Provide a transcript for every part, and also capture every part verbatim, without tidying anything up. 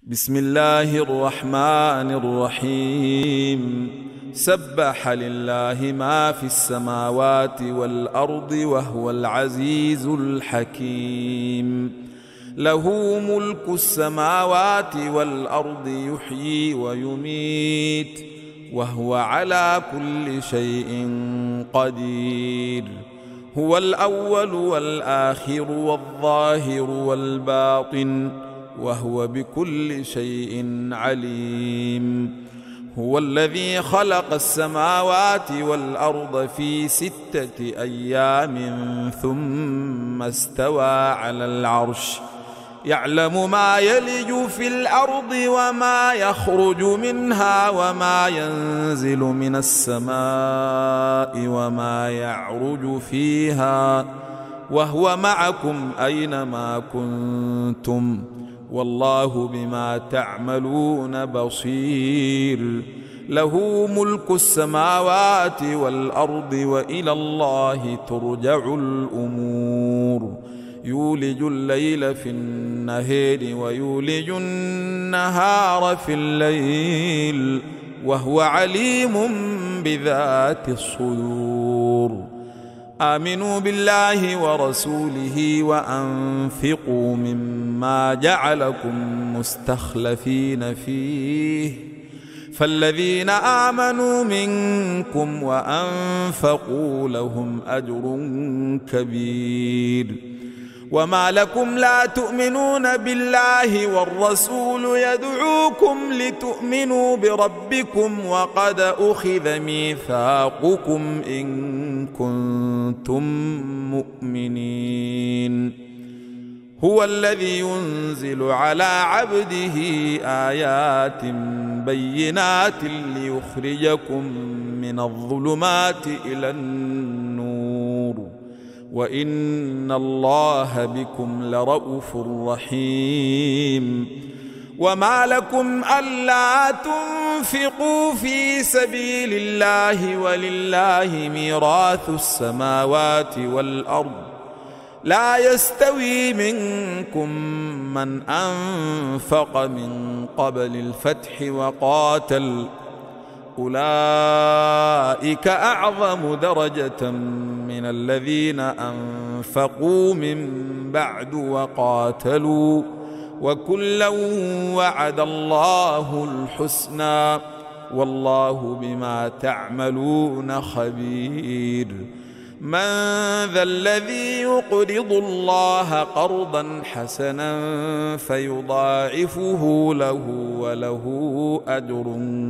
بسم الله الرحمن الرحيم. سبح لله ما في السماوات والأرض وهو العزيز الحكيم. له ملك السماوات والأرض يحيي ويميت وهو على كل شيء قدير. هو الأول والآخر والظاهر والباطن وهو بكل شيء عليم. هو الذي خلق السماوات والأرض في ستة أيام ثم استوى على العرش يعلم ما يلج في الأرض وما يخرج منها وما ينزل من السماء وما يعرج فيها وهو معكم أينما كنتم والله بما تعملون بصير. له ملك السماوات والأرض وإلى الله ترجع الأمور. يولج الليل في النهار ويولج النهار في الليل وهو عليم بذات الصدور. آمنوا بالله ورسوله وأنفقوا مما جعلكم مستخلفين فيه فالذين آمنوا منكم وأنفقوا لهم أجر كبير. وما لكم لا تؤمنون بالله والرسول يدعوكم لتؤمنوا بربكم وقد أخذ ميثاقكم إن كنتم مؤمنين. هو الذي ينزل على عبده آيات بينات ليخرجكم من الظلمات إلى النور وإن الله بكم لرءوف رحيم. وما لكم ألا تنفقوا في سبيل الله ولله ميراث السماوات والأرض لا يستوي منكم من أنفق من قبل الفتح وقاتل أولئك أعظم درجة من الذين أنفقوا من بعد وقاتلوا وكلا وعد الله الحسنى والله بما تعملون خبير. من ذا الذي يقرض الله قرضا حسنا فيضاعفه له وله أجر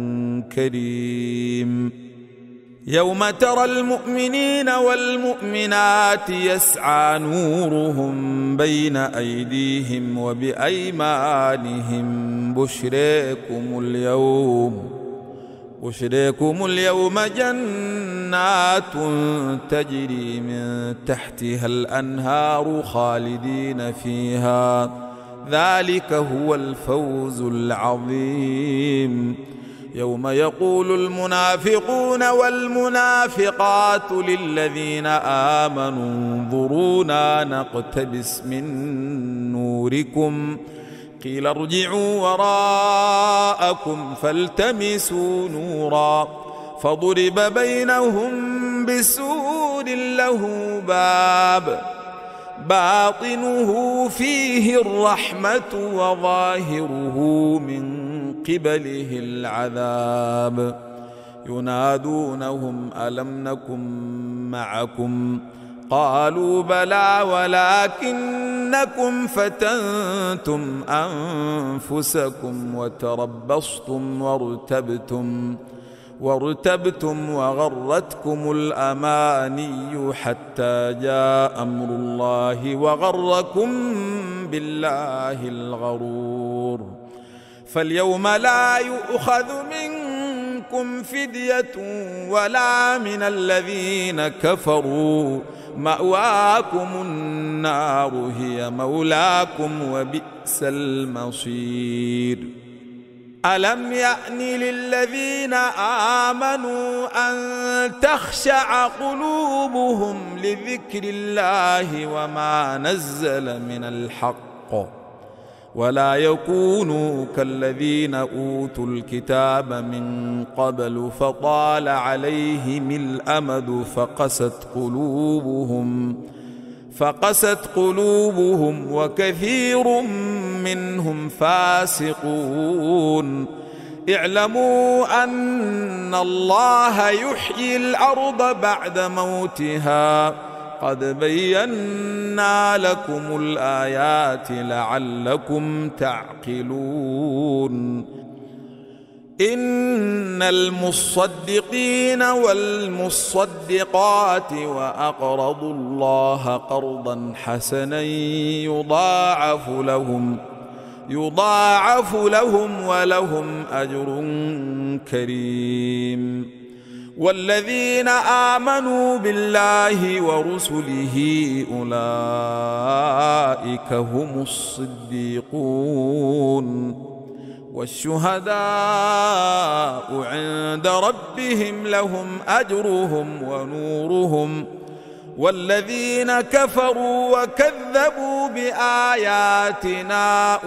كريم. يوم ترى المؤمنين والمؤمنات يسعى نورهم بين أيديهم وبأيمانهم بشريكم اليوم بشريكم اليوم جنات تجري من تحتها الأنهار خالدين فيها ذلك هو الفوز العظيم. يوم يقول المنافقون والمنافقات للذين آمنوا انظرونا نقتبس من نوركم قيل ارجعوا وراءكم فالتمسوا نورا فضرب بينهم بسور له باب باطنه فيه الرحمة وظاهره من قبله العذاب. ينادونهم ألم نكن معكم قالوا بلى ولكنكم فتنتم أنفسكم وتربصتم وارتبتم وارتبتم وغرتكم الأماني حتى جاء أمر الله وغركم بالله الغرور. فاليوم لا يؤخذ منكم فدية ولا من الذين كفروا مأواكم النار هي مولاكم وبئس المصير. ألم يأن للذين آمنوا أن تخشع قلوبهم لذكر الله وما نزل من الحق ولا يكونوا كالذين أوتوا الكتاب من قبل فطال عليهم الأمد فقست قلوبهم فقست قلوبهم وكثير منهم فاسقون. اعلموا أن الله يحيي الأرض بعد موتها قد بينا لكم الآيات لعلكم تعقلون. إن المصدقين والمصدقات وأقرضوا الله قرضا حسنا يضاعف لهم يضاعف لهم ولهم أجر كريم. والذين آمنوا بالله ورسله أولئك هم الصديقون والشهداء عند ربهم لهم أجرهم ونورهم. والذين كفروا وكذبوا بآياتنا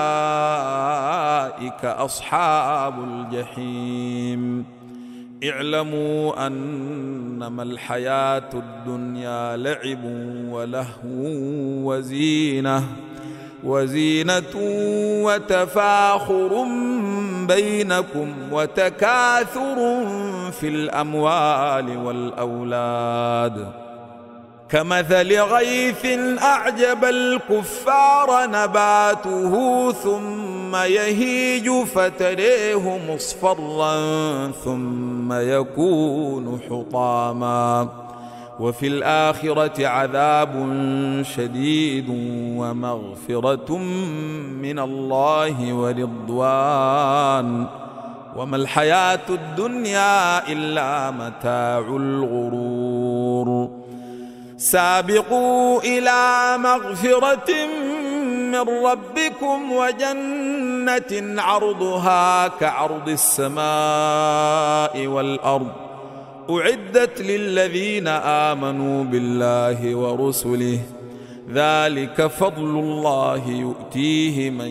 أولئك أصحاب الجحيم. اعلموا أنما الحياة الدنيا لعب ولهو وزينة وزينة وتفاخر بينكم وتكاثر في الأموال والأولاد كمثل غيث أعجب الكفار نباته ثم يهيج فتريه مصفرا ثم يكون حطاما وفي الآخرة عذاب شديد ومغفرة من الله ورضوان وما الحياة الدنيا إلا متاع الغرور. سابقوا إلى مغفرة من ربكم وجنة عرضها كعرض السماء والأرض أعدت للذين آمنوا بالله ورسله ذلك فضل الله يؤتيه من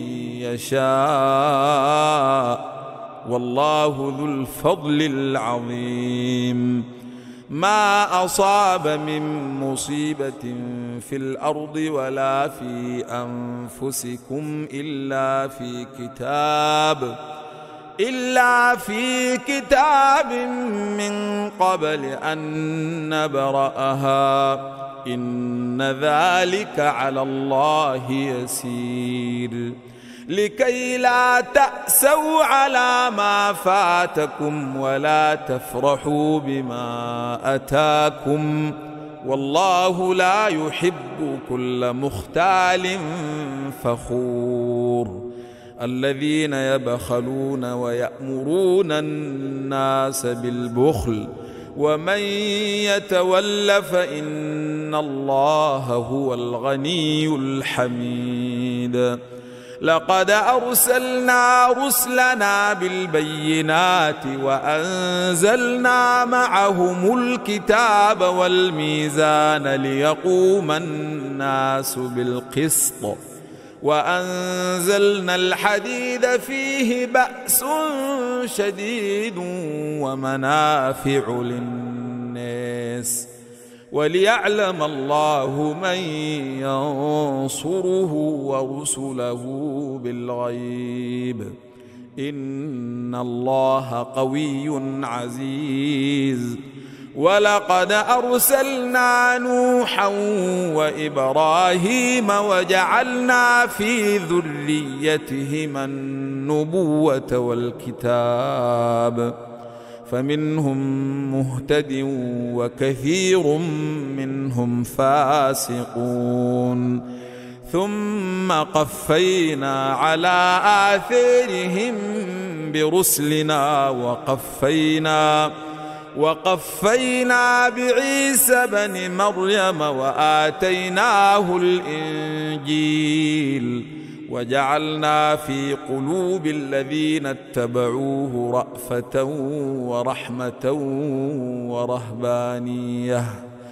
يشاء والله ذو الفضل العظيم. ما أصاب من مصيبة في الأرض ولا في أنفسكم إلا في كتاب إلا في كتاب من قبل أن نبرأها إن ذلك على الله يسير. لكي لا تأسوا على ما فاتكم ولا تفرحوا بما أتاكم والله لا يحب كل مختال فخور. الذين يبخلون ويأمرون الناس بالبخل ومن يتول فإن الله هو الغني الحميد. لقد أرسلنا رسلنا بالبينات وأنزلنا معهم الكتاب والميزان ليقوم الناس بالقسط وأنزلنا الحديد فيه بأس شديد ومنافع للناس وليعلم الله من ينصره ورسله بالغيب إن الله قوي عزيز. ولقد أرسلنا نوحا وإبراهيم وجعلنا في ذريتهما النبوة والكتاب فمنهم مهتد وكثير منهم فاسقون. ثم قفينا على آثارهم برسلنا وقفينا وقفينا بعيسى بن مريم وآتيناه الإنجيل وجعلنا في قلوب الذين اتبعوه رأفة ورحمة ورهبانية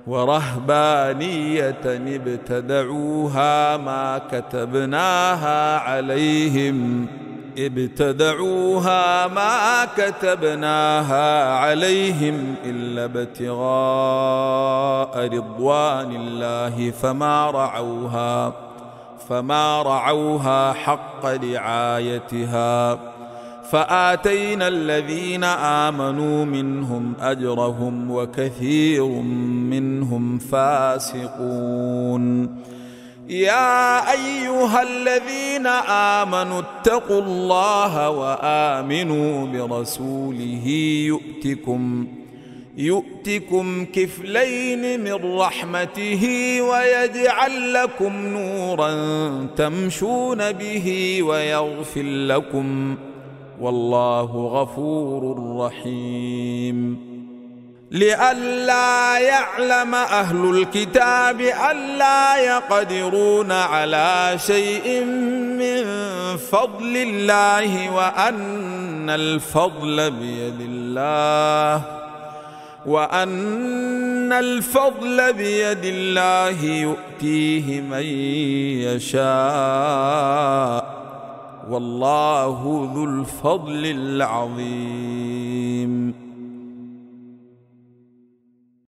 ورهبانية ابتدعوها ما كتبناها عليهم ابتدعوها ما كتبناها عليهم إلا ابتغاء رضوان الله فما رعوها فما رعوها حق رعايتها فآتينا الذين آمنوا منهم أجرهم وكثير منهم فاسقون. يا أيها الذين آمنوا اتقوا الله وآمنوا برسوله يؤتكم يؤتكم كفلين من رحمته ويجعل لكم نورا تمشون به ويغفر لكم والله غفور رحيم. لئلا يعلم أهل الكتاب ألا يقدرون على شيء من فضل الله وأن الفضل بيد الله وأن الفضل بيد الله يؤتيه من يشاء والله ذو الفضل العظيم.